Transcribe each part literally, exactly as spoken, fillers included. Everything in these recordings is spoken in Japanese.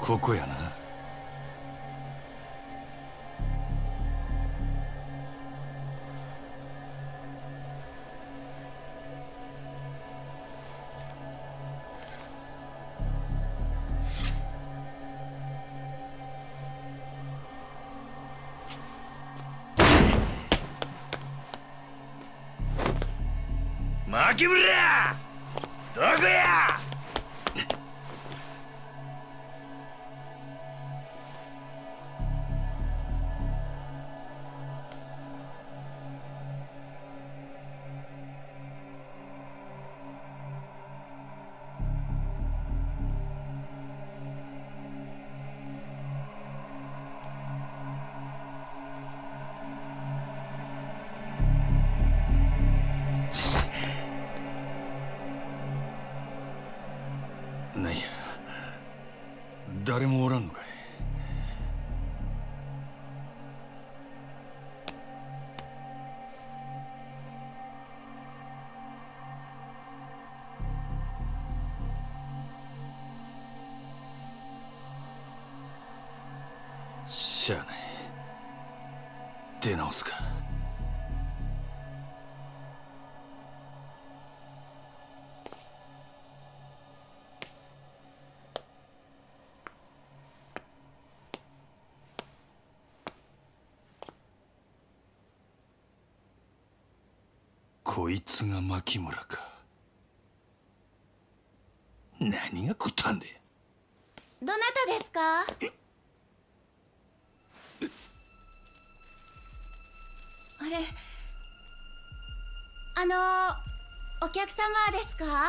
ここやな。牧村、どこや。なんや、誰もおらんのかい。しゃあない、出直すか。こいつが牧村か。何がことあんで。 どなたですか？あれ、あのお客様ですか？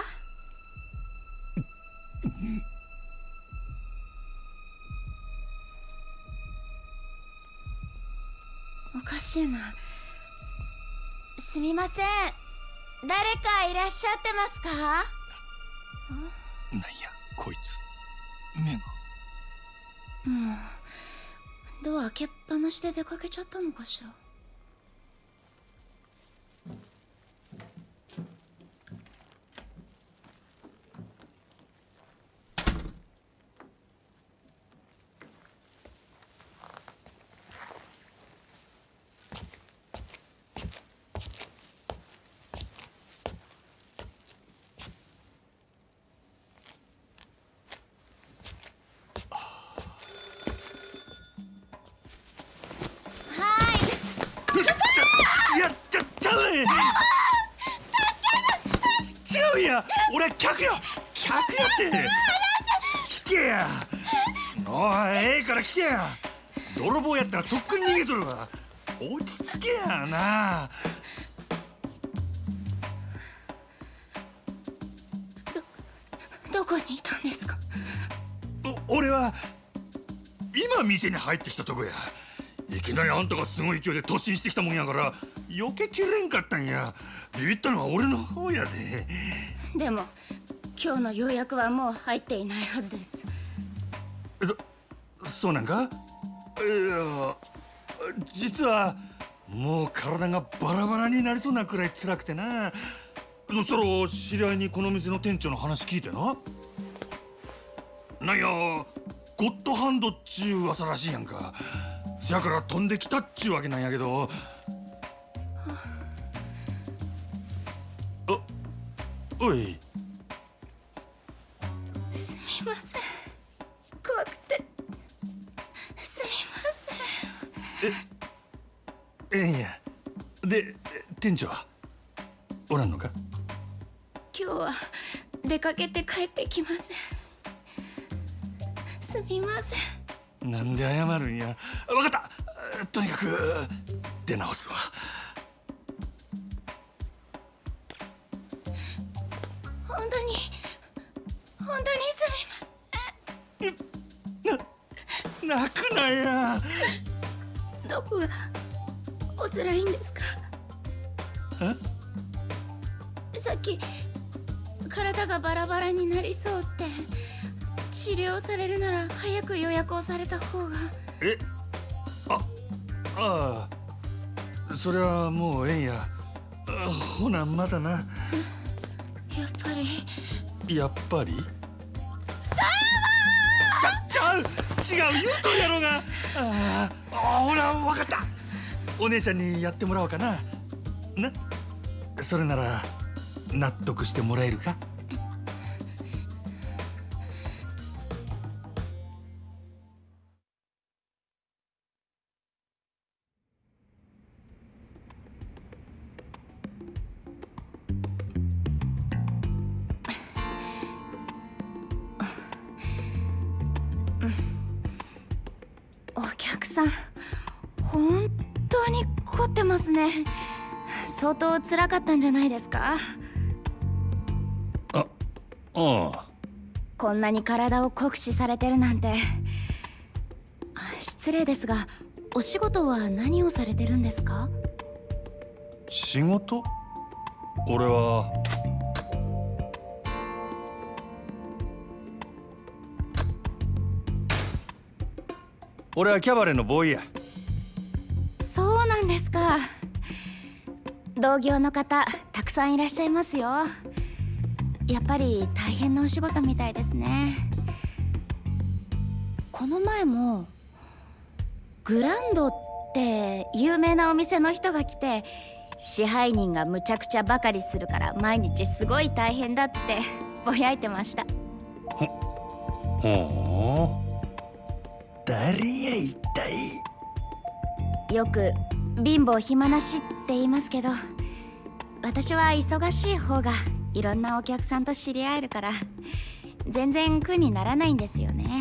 おかしいな。すみません、誰かいらっしゃってますか？ なんやこいつ、目が。 もうドア開けっぱなしで出かけちゃったのかしら。違うや、俺は客や、客やって来てや。おい、ええから来てや。泥棒やったらとっくに逃げとるわ。落ち着けやな。 どどこにいたんですか？ お俺は今店に入ってきたとこや。いきなりあんたがすごい勢いで突進してきたもんやから避けきれんかったんや。ビビったのは俺の方やで。 でも今日の予約はもう入っていないはずです。 そそうなんか？いや、実はもう体がバラバラになりそうなくらい辛くてな。そしたら知り合いにこの店の店長の話聞いてな。なんやゴッドハンドっちゅう噂らしいやんか。せやから飛んできたっちゅうわけなんやけど。あ、おい。 すみません、怖くて。すみません。 え、ええんや。で、店長はおらんのか？ 今日は出かけて帰ってきません。すみません。なんで謝るんや。わかった。とにかく出直すわ。 本当に本当にすみません。な、泣くなや。 どこがお辛いんですか？ え？ さっき体がバラバラになりそうって治療されるなら早く予約をされた方が。 え？あ、ああ、それはもうええんや。ほなまだな。やっぱりやっぱり。 タイマー！ ちゃう違う言うとるやろが。ああほら分かった。お姉ちゃんにやってもらおうかな。なそれなら納得してもらえるか。 お客さん本当に凝ってますね。相当辛かったんじゃないですか。 あ、ああ。 こんなに体を酷使されてるなんて。失礼ですがお仕事は何をされてるんですか？ 仕事？俺は俺はキャバレーのボーイや。 そうなんですか。同業の方たくさんいらっしゃいますよ。やっぱり大変なお仕事みたいですね。この前もグランドって有名なお店の人が来て、支配人がむちゃくちゃばかりするから毎日すごい大変だってぼやいてました。 ほほう、誰や一体。 よく貧乏暇なしって言いますけど、私は忙しい方がいろんなお客さんと知り合えるから全然苦にならないんですよね。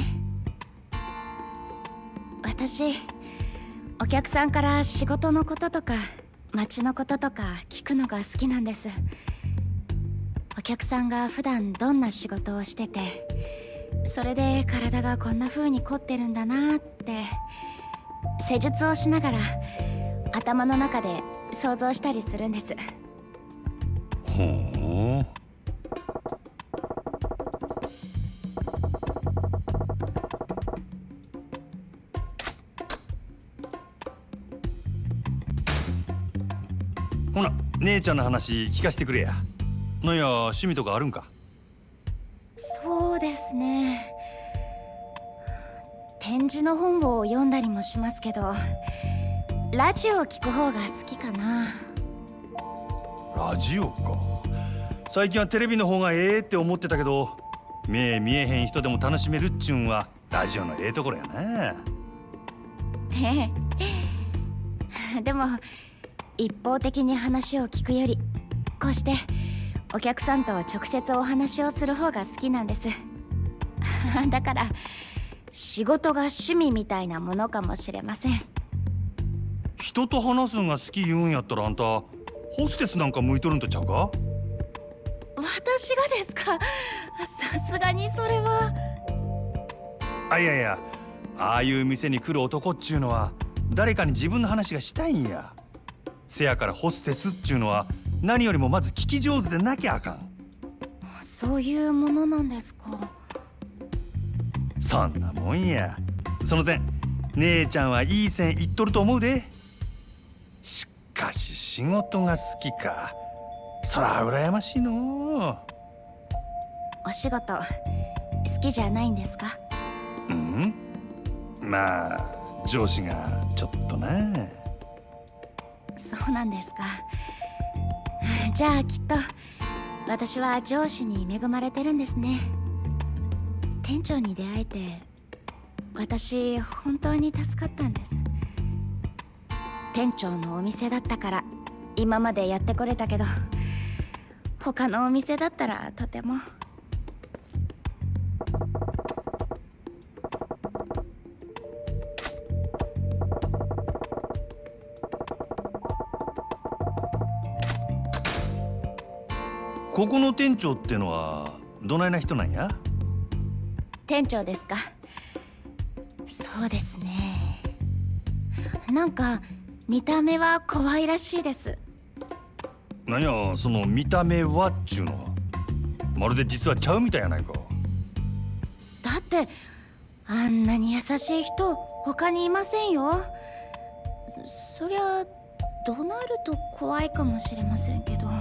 私お客さんから仕事のこととか街のこととか聞くのが好きなんです。お客さんが普段どんな仕事をしてて、それで体がこんな風に凝ってるんだなって施術をしながら頭の中で想像したりするんです。 ほう。ほな姉ちゃんの話聞かせてくれや。なんや趣味とかあるんか？ そうですね、展示の本を読んだりもしますけど、ラジオを聞く方が好きかな。 ラジオか。最近はテレビの方がええって思ってたけど、目見えへん人でも楽しめるっちゅうんはラジオのええところやな。 ええでも一方的に話を聞くより、こうしてお客さんと直接お話をする方が好きなんですだから仕事が趣味みたいなものかもしれません。 人と話すんが好き言うんやったら、あんたホステスなんか向いとるんとちゃうか？ 私がですか？さすがにそれは。 あ、いやいや、ああいう店に来る男っちゅうのは誰かに自分の話がしたいんや。せやからホステスっちゅうのは何よりもまず聞き上手でなきゃあかん。 そういうものなんですか？ そんなもんや。その点姉ちゃんはいい線いっとると思うで。しかし仕事が好きか、そら羨ましいの。 お仕事好きじゃないんですか？ うん、まあ上司がちょっとな。 そうなんですか。じゃあきっと私は上司に恵まれてるんですね。店長に出会えて私本当に助かったんです。店長のお店だったから今までやってこれたけど、他のお店だったらとても。 ここの店長ってのはどないな人なんや？ 店長ですか？そうですね、なんか見た目は可愛らしいです。 なんやその見た目はっちゅうのは、まるで実はちゃうみたいやないか。 だってあんなに優しい人他にいませんよ。そりゃ怒鳴ると怖いかもしれませんけど。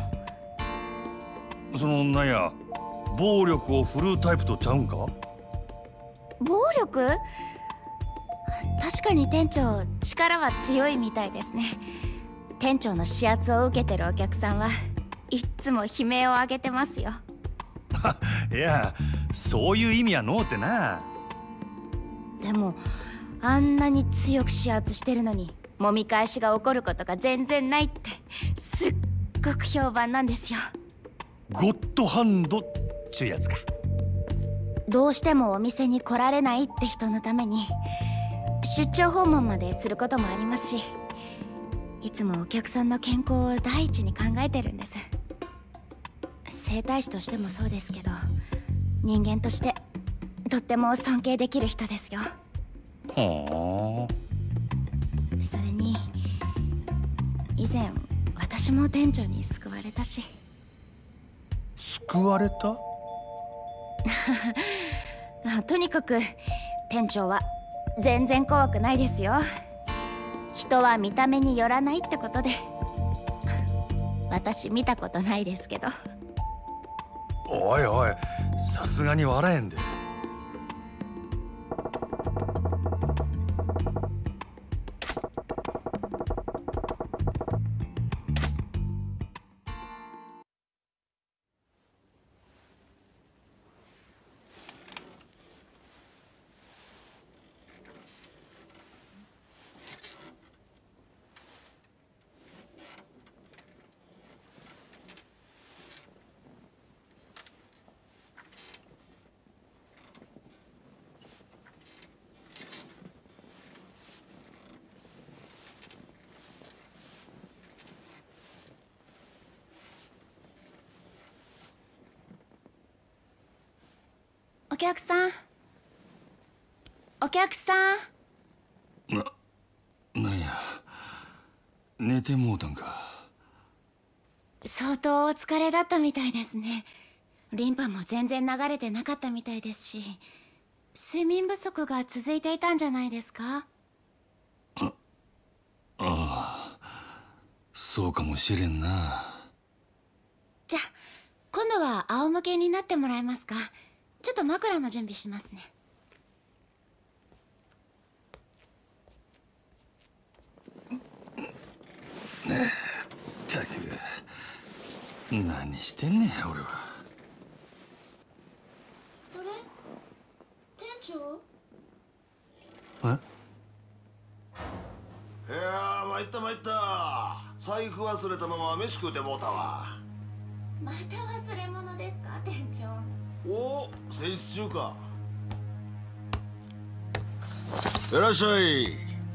そのなんや暴力を振るうタイプとちゃうんか？ 暴力？確かに店長、力は強いみたいですね。店長の指圧を受けてるお客さんはいっつも悲鳴を上げてますよ。 いや、そういう意味はのうてな。 でもあんなに強く指圧してるのに揉み返しが起こることが全然ないってすっごく評判なんですよ。 ゴッドハンドっちゅうやつか。 どうしてもお店に来られないって人のために出張訪問まですることもありますし、いつもお客さんの健康を第一に考えてるんです。整体師としてもそうですけど、人間としてとっても尊敬できる人ですよ。 はあ。それに以前私も店長に救われたし。 救われた？ とにかく店長は全然怖くないですよ。人は見た目によらないってことで。私見たことないですけど。 おいおい、さすがに笑えんで。 お客さん、お客さん。 な、なんや、寝てもうたんか。 相当お疲れだったみたいですね。リンパも全然流れてなかったみたいですし、睡眠不足が続いていたんじゃないですか？ あ、ああ、そうかもしれんな。 じゃあ今度は仰向けになってもらえますか？ちょっと枕の準備しますね。 ねえ、ったく何してんねん俺は。 あれ、店長？ え？ いやー、参った参った。財布忘れたまま飯食うてもうたわ。 また忘れ物ですか、店長？ おお、戦術中か。いらっしゃい。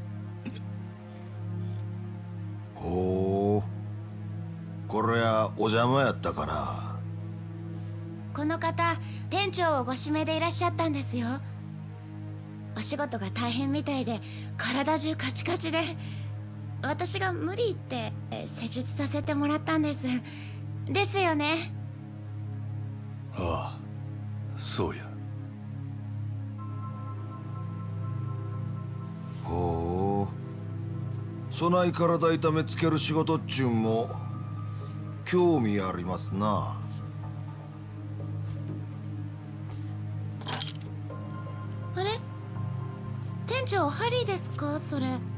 ほう、これはお邪魔やったかな。 この方、店長をご指名でいらっしゃったんですよ。お仕事が大変みたいで体中カチカチで、私が無理言って施術させてもらったんです。ですよね？ ああ、そうや。ほう、そない体痛めつける仕事っちゅうんも興味ありますな。 あれ、店長ハリーですかそれ？は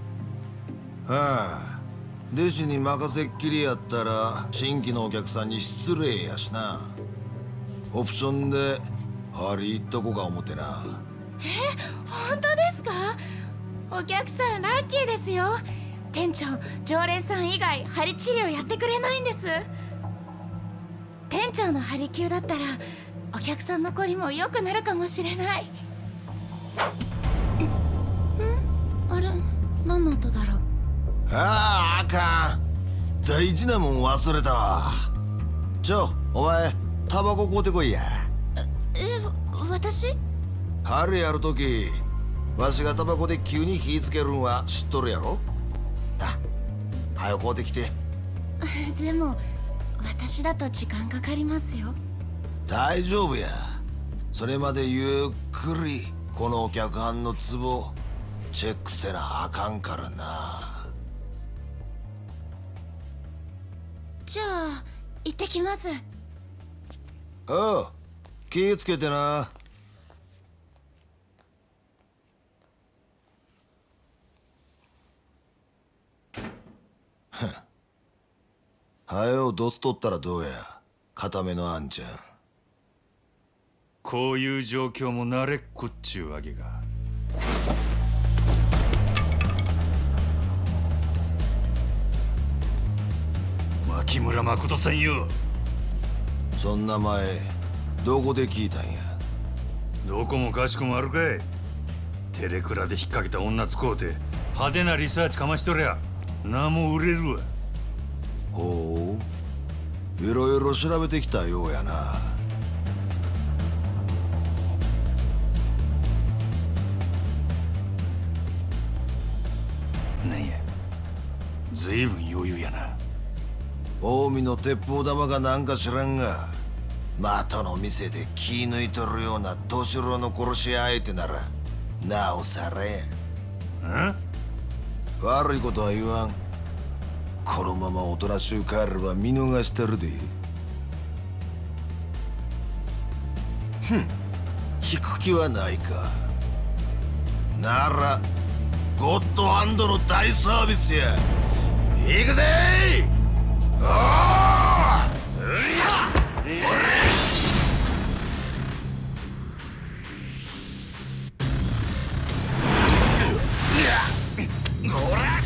あ、弟子に任せっきりやったら新規のお客さんに失礼やしな。オプションでハリーっとこか思てな。 え、本当ですか？お客さんラッキーですよ。店長、常連さん以外ハリ治療やってくれないんです。店長のハリ級だったらお客さんの懲りも良くなるかもしれない。ん？あれ、何の音だろう？ ああ、あかん。大事なもん忘れたわ。ちょ、お前タバコ買うてこいや。 え、私？ 春やるときわしがタバコで急に火つけるんは知っとるやろ。あ、はよ買うてきて。 でも私だと時間かかりますよ。 大丈夫や。それまでゆっくりこのお客はんのツボチェックせなあかんからな。 じゃあ行ってきます。 おう、気ぃつけてな。 はよドス取ったらどうや、固めのあんちゃん。 こういう状況も慣れっこっちゅうわけか。牧村誠さんよ。 そんな前どこで聞いたんや。 どこもかしこもあるかい。テレクラで引っ掛けた女使うて派手なリサーチかましとりゃ名も売れるわ。 ほう、いろいろ調べてきたようやな。 なんや、ずいぶん余裕やな。 近江の鉄砲玉がなんか知らんが、的の店で気抜いとるような敏郎の殺し屋相手ならなおさらや。 ん？ 悪いことは言わん。このままおとなしゅう帰れば見逃してるで。ふん、引く気はないか。ならゴッドハンドの大サービスや。行くでー。おー！うりゃ！ほら！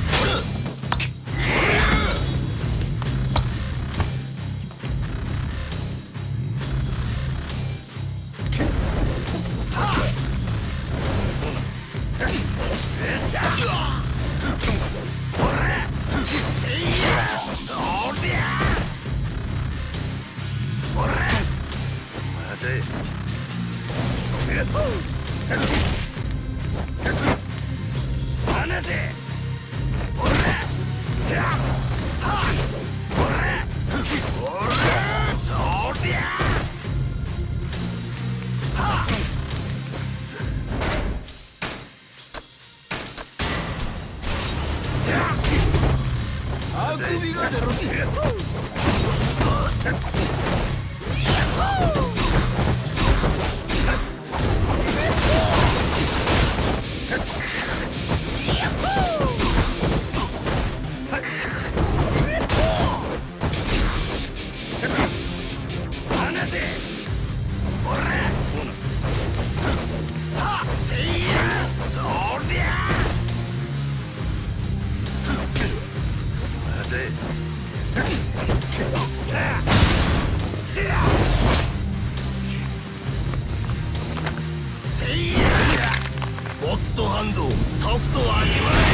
ゴッドハンド、タフトは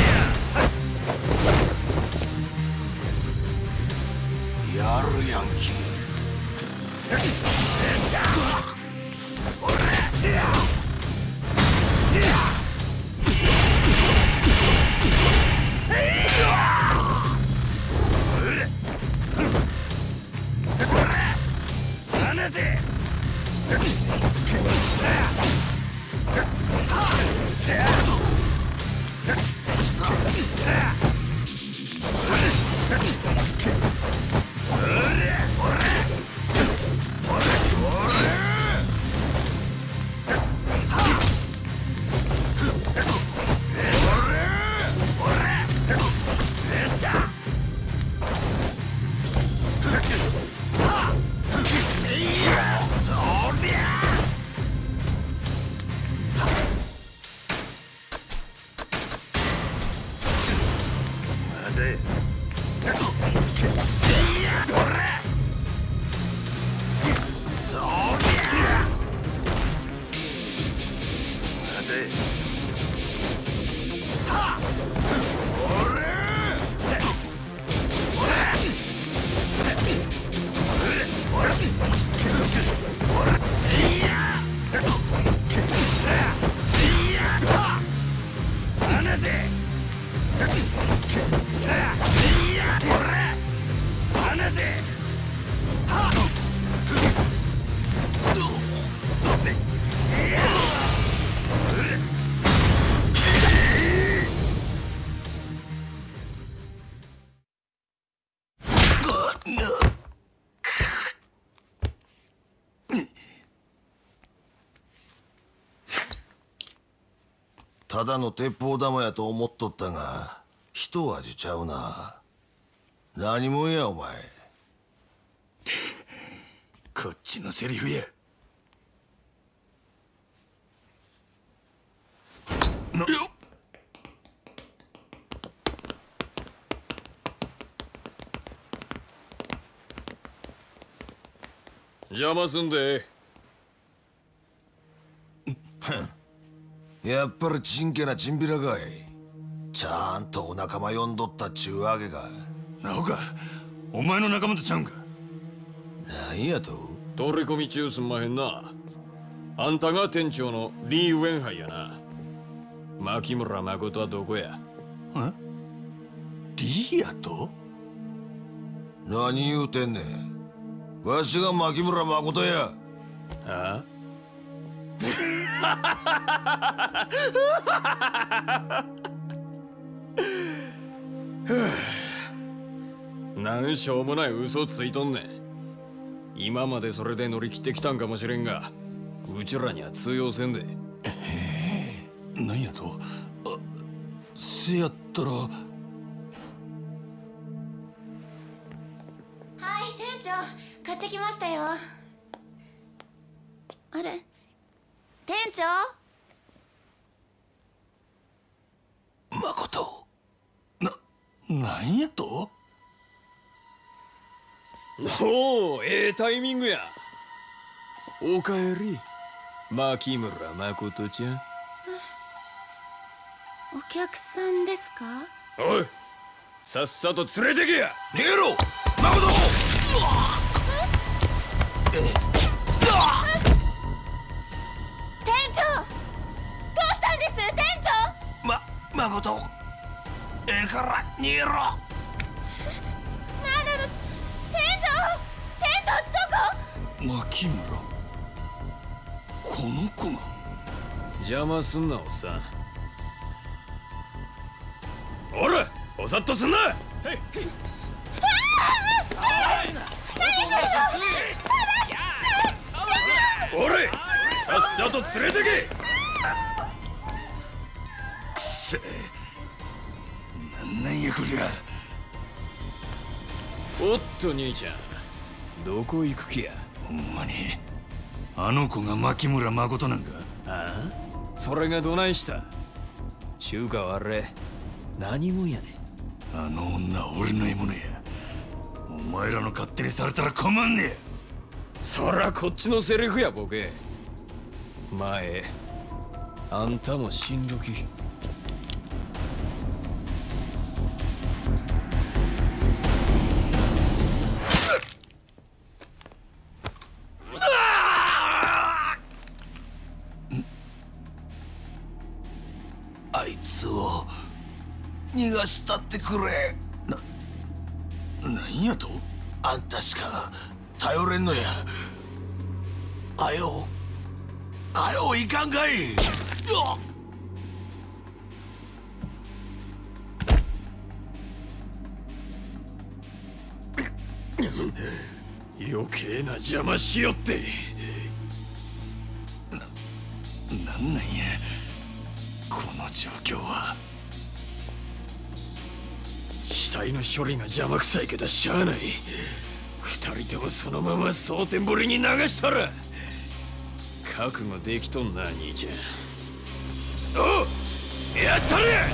言われや。やるヤンキー。ただの鉄砲玉やと思っとったが、一味ちゃうな。何者やお前。 こっちのセリフや。なよっ。 邪魔すんで。 やっぱりちんけなチンピラかい。ちゃんとお仲間呼んどったっちゅうわけか。 なおか、お前の仲間とちゃうんか。 なんやと。 取り込み中すんまへんな。あんたが店長のリー・ウェンハイやな。牧村誠はどこや。 え、リーやと。 何言うてんねん。わしが牧村誠や。 あなんしょうもない嘘ついとんねん。今までそれで乗り切ってきたんかもしれんが、うちらには通用せんで。 なんやと。あ、せやったら。 はい店長、買ってきましたよ。あれ、店長。 誠、な、なんやと。 おお、ええタイミングや。おかえり、牧村誠ちゃん。 お客さんですか。 おい、さっさと連れてけや。 逃げろ誠。 店長、どうしたんです店長。 ま、誠。ええから逃げろ。 なんなの店長。店長どこ。 牧村、この子が。 邪魔すんなおっさん。おら、おさっとすんな。おれ、さっさと連れてけ。 くせえ、なんなんやこりゃ。 おっと兄ちゃん、どこ行く気や。 ほんまにあの子が牧村誠なんか。 ああ、それがどないした。中華はあれ何もんやねん。 あの女は俺の獲物や。お前らの勝手にされたら困んねえ。 そらこっちのセリフやボケ。前あんたも死んどき。 あいつを逃がしたってくれ。 な、なんやと。 あんたしか頼れんのや。あよあよいかんかい。うわっ。 余計な邪魔しよって。 なんなんやこの状況は。 死体の処理が邪魔くさいけどしゃあない。二人ともそのまま蒼天堀に流したら。覚悟できとんな兄ちゃん。おう、やったれ。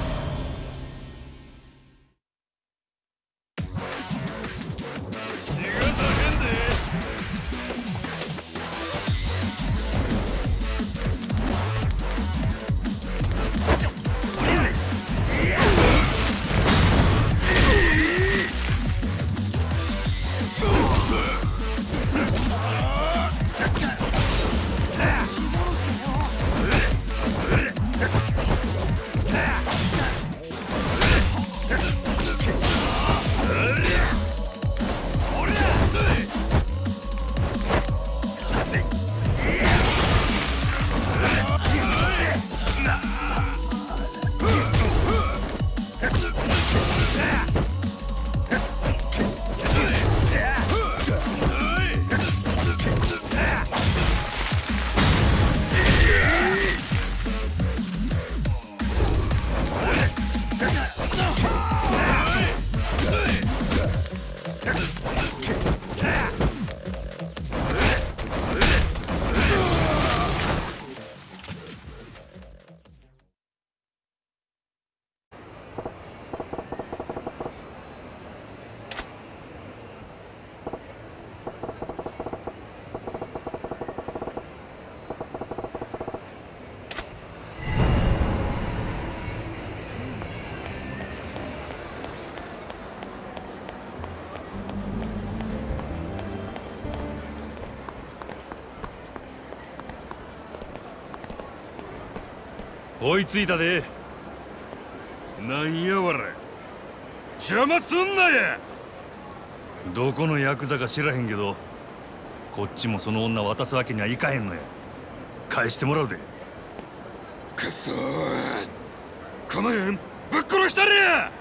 追いついたで。なんやわれ、邪魔すんなや。どこのヤクザか知らへんけど、こっちもその女渡すわけにはいかへんのや。返してもらうで。くそー、構えん、ぶっ殺したれや。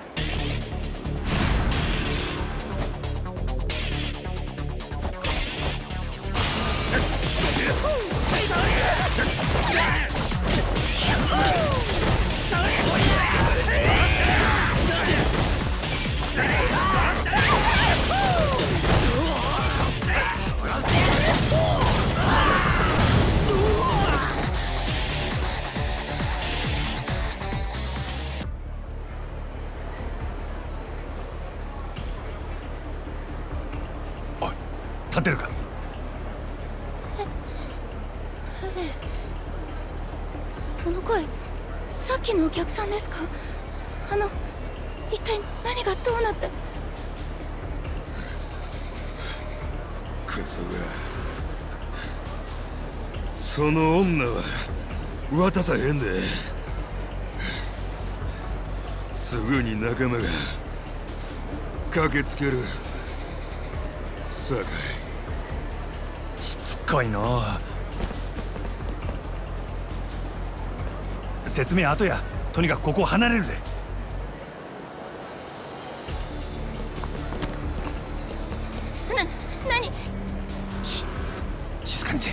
立てるか。 その声、さっきのお客さんですか？あの、一体何がどうなって。 クソが、その女は渡さへんで。すぐに仲間が駆けつけるさかい。しつこいの。説明後や。とにかくここを離れるで。 な、何？ し、静かにせ。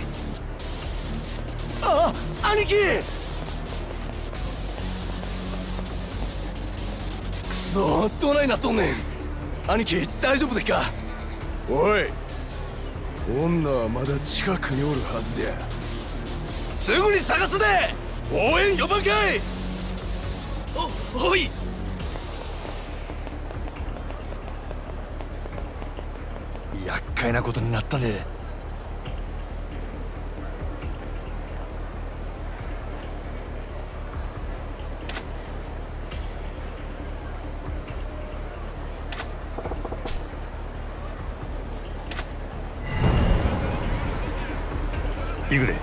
ああ、兄貴。くそ、どないなっとんねん。兄貴、大丈夫でっか。おい、女はまだ近くにおるはずや。すぐに探すで。応援呼ばんかい。お、おい。 厄介なことになったね。行くで。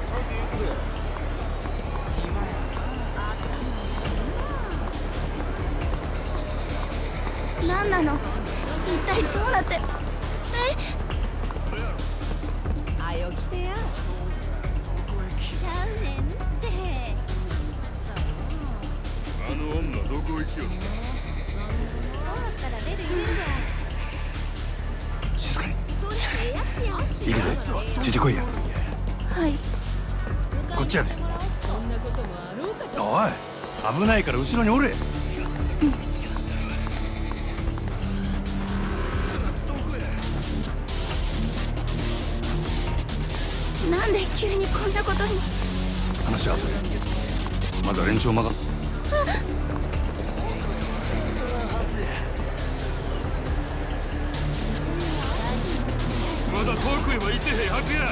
何なの？一体どうなって。え？ あよ来てや。ちゃうねんって。 あの女どこ行きよった。 終わったら出る言う静かに。 それええやつや。 行くで。ついてこいや。 はい。 こっちやで。おい、危ないから後ろにおれ。 なんで急にこんなことに。 話は後で。まずは連中を任せ。まだ遠くへは行ってへんはずや。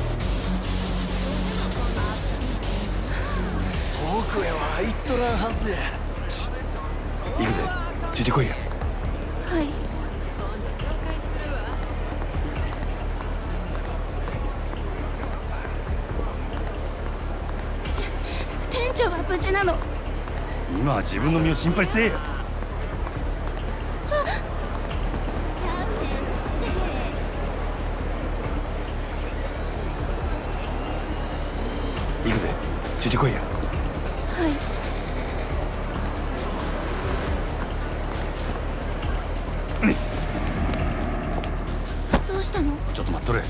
遠くへは行っとらんはずや。 行くで。ついてこいや。 はい。 今度紹介するわ。 店長は無事なの？ 今は自分の身を心配せえや。 ちゃうねんって。 行くで。ついてこいや。 はい。どうしたの？ ちょっと待っとれ。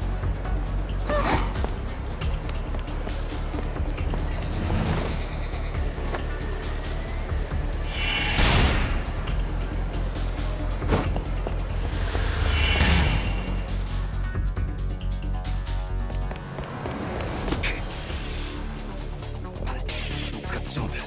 見つかってしまうんだ。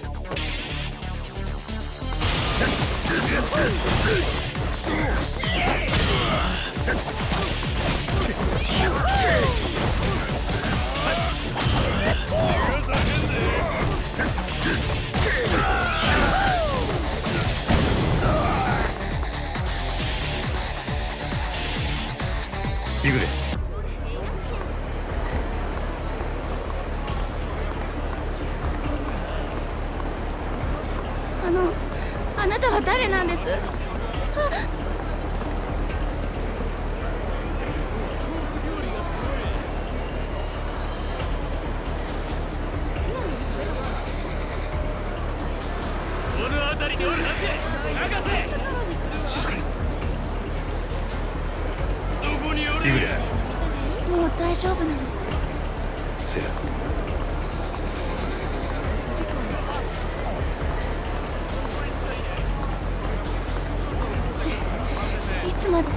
行くで。 誰なんです？ この辺りにおるはずや。探せ。 静かに。 どこにおる？ いくで。 もう大丈夫なの？ せや。 いつまで？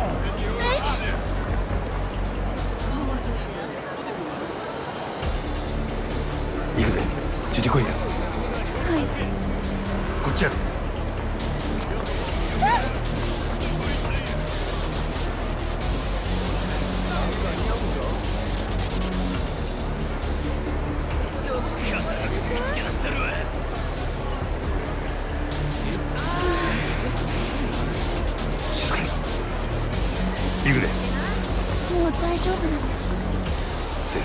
行くで。ついてこいや。 はい。 こっちやで。静かに。行くで。 もう大丈夫なの？ せや。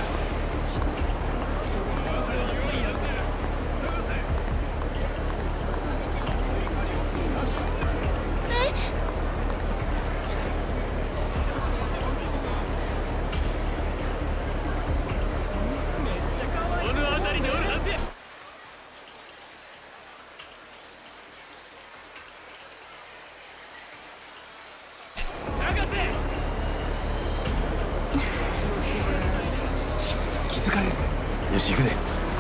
この辺りにおるはずや。探せ。 気づかれるで。よし行くで。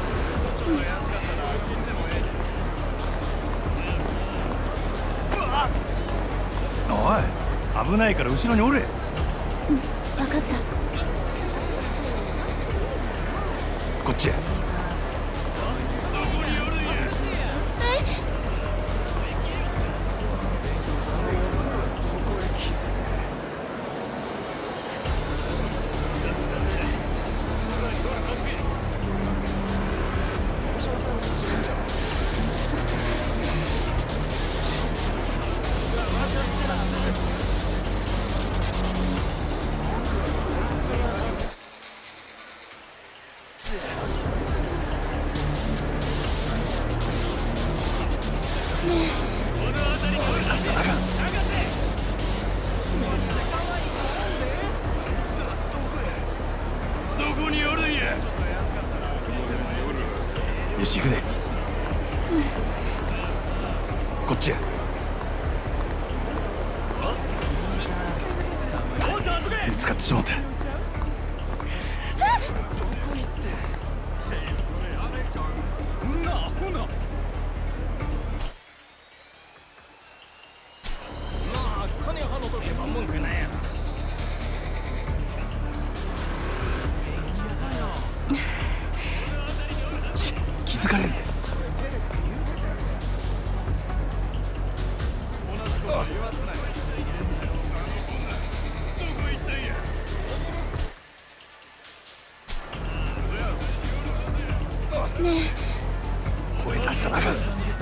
おい、危ないから後ろにおれ。 うん、分かった。 こっちや。声出したらあかん。 どこにおるんや。 よし行くで。こっちや。見つかってしまった。し気づかれるで。 ね声出したらあかん。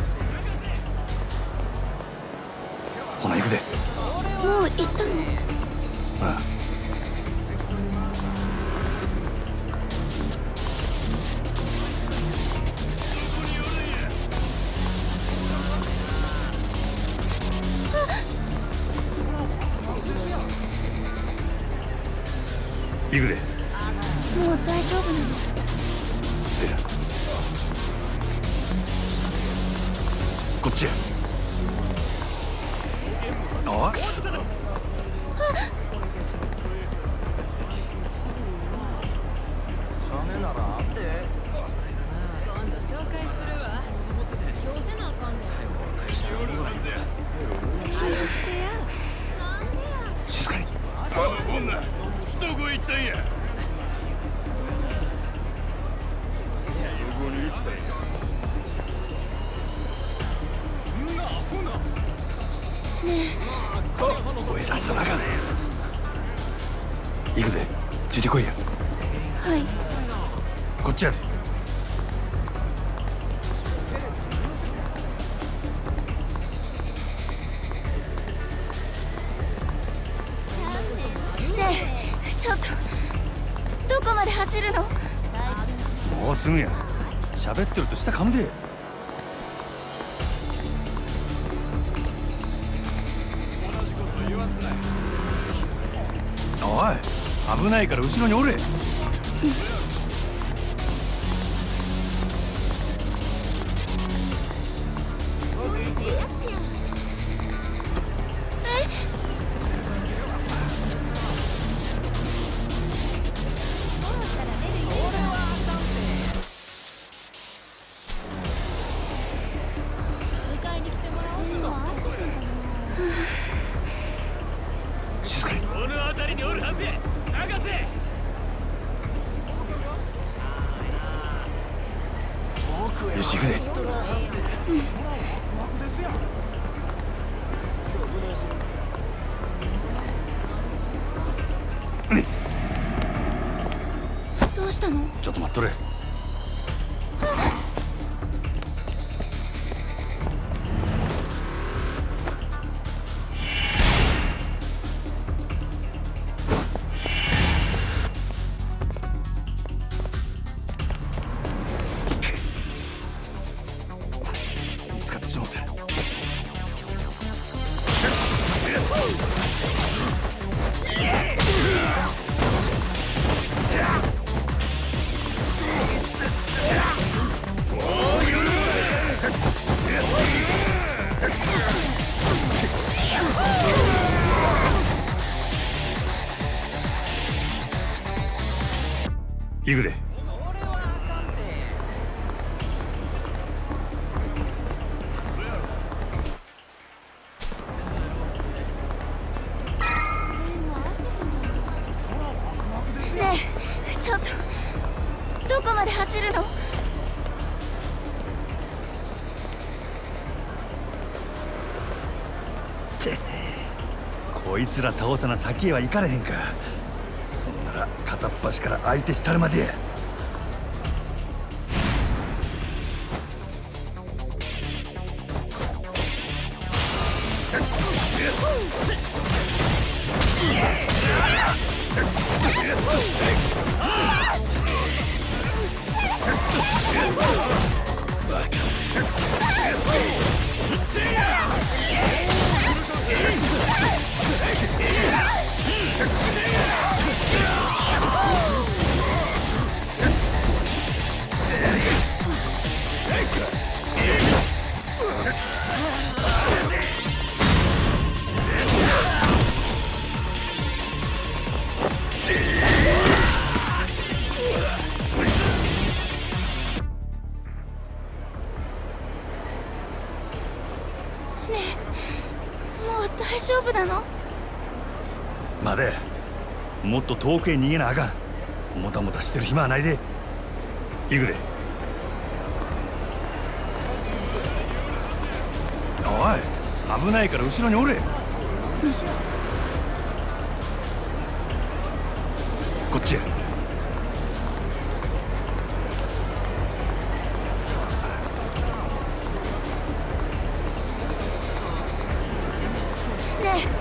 ほな行くで。 え、もう行ったの？ ああ。行くで。 もう大丈夫なの？ せや。こっちや。あっくそ。 今度紹介するわ。今日せなあかんねん。 静かに。 あの女、どこ行ったんや。どこに行ったんや。 声出したらあかん。行くで。ついてこいや。 はい。 こっちやで。 ねえ、ちょっとどこまで走るの？ もうすぐや。喋ってると舌噛むで。 おい、危ないから後ろにおれ。静かに。 この辺りにおるはずや。探せ。 よし、行くで。ね、 どうしたの？ ちょっと待っとれ。見つかってしまった。行くで。 ねえ、ちょっとどこまで走るの？ こいつら倒さな先へは行かれへんか。そんなら片っ端から相手したるまでや。 ねえ、もう大丈夫なの？ まだや。もっと遠くへ逃げなあかん。もたもたしてる暇はないで。行くで。おい、危ないから後ろにおれ。こっちや。 ねえ、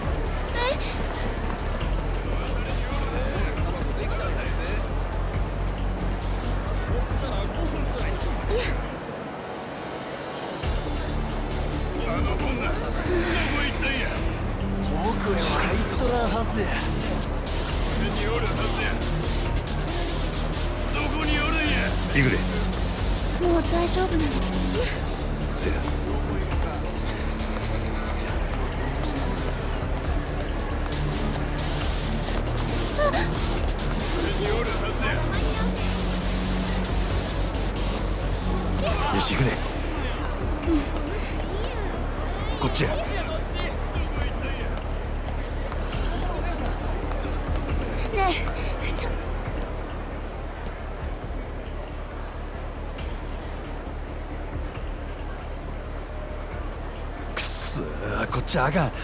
奥へは入っとらんはずや。におるはずや。どこにおるんや。 行くで。 もう大丈夫なの？ せや。よし、行くで。こっちや。 ねえ、ちょ。 くっそー、こっちはあかん。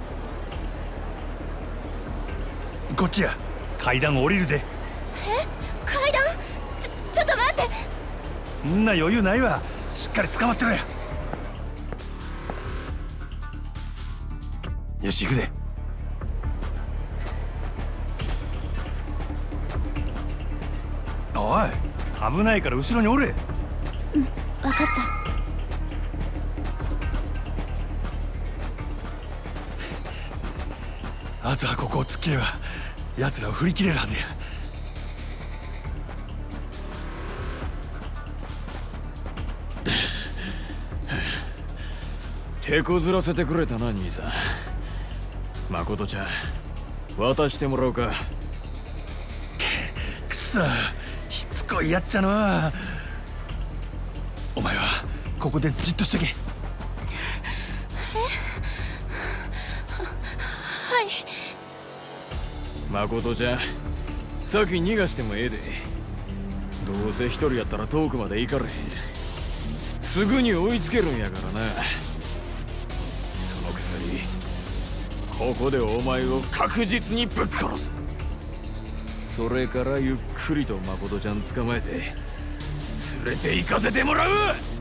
こっちや。階段降りるで。 え、階段？ちょ、ちょっと待って。 そんな余裕ないわ。しっかり捕まってろや。よし、行くで。おい、危ないから後ろにおれ。 うん、分かった。 あとはここを突っ切れば奴らを振り切れるはずや。 手こずらせてくれたな兄さん。誠ちゃん渡してもらおうか。 くそ、しつこいやっちゃな。お前はここでじっとしとけ。 誠ちゃん、先逃がしてもええで。どうせ一人やったら遠くまで行かれへん。すぐに追いつけるんやからな。その代わりここでお前を確実にぶっ殺す。それからゆっくりと誠ちゃん捕まえて連れて行かせてもらう。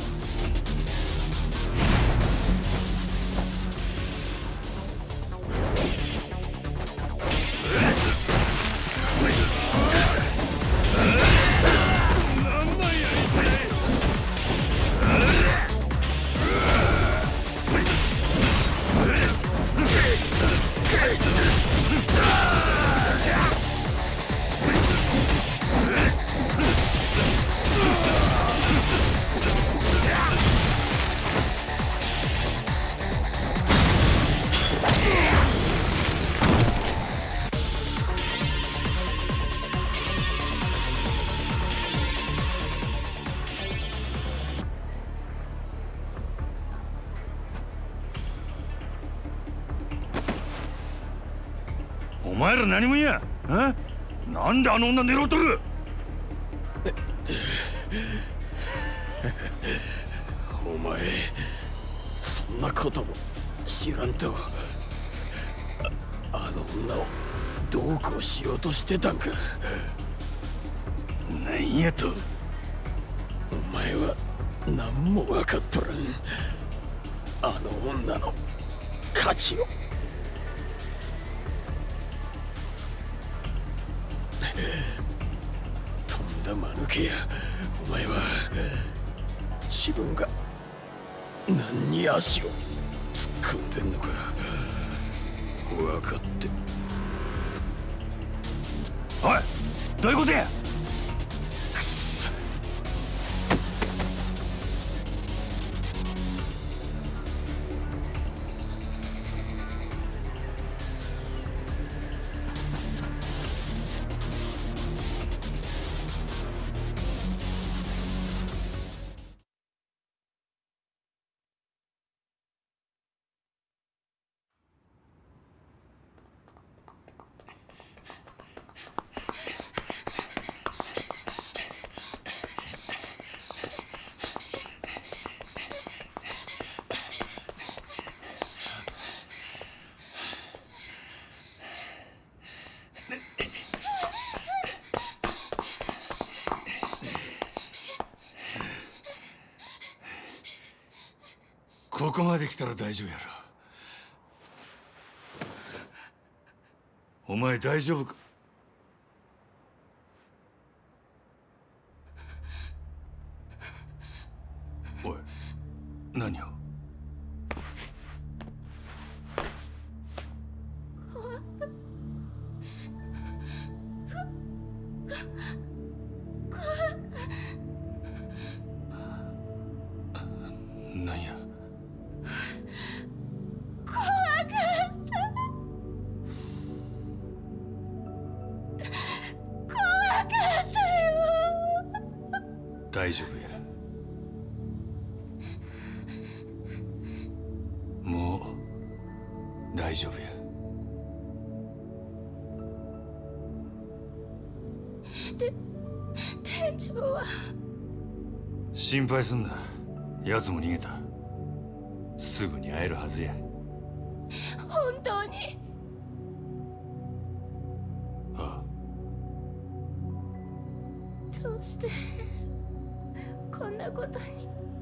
お前ら何者や。あ、なんであの女狙うとる。 お前そんなことも知らんと あ, あの女をどうこうしようとしてたんか。 何やと。 お前は何も分かっとらん。あの女の価値を。とんだ間抜けや。お前は自分が何に足を突っ込んでんのか分かって。 おい、どういうことや。ここまで来たら大丈夫やろ。お前大丈夫か。おい、何を。何や。大丈夫や。もう大丈夫や。 で、店長は。 心配すんな。奴も逃げた。すぐに会えるはずや。 本当に。 ああ。 どうしてこんなことに。